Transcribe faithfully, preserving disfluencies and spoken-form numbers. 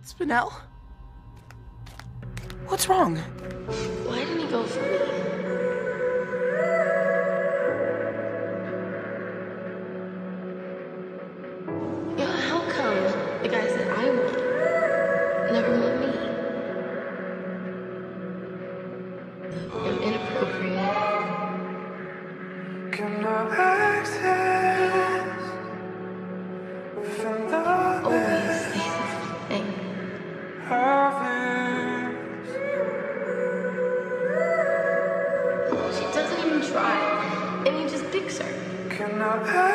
Spinel? What's wrong? Why didn't he go for me? Yeah, how come the guys that I want never want me? I'm inappropriate. Cannot access from the Always say the same thing. harvest. She doesn't even try, and he just picks her. Cannot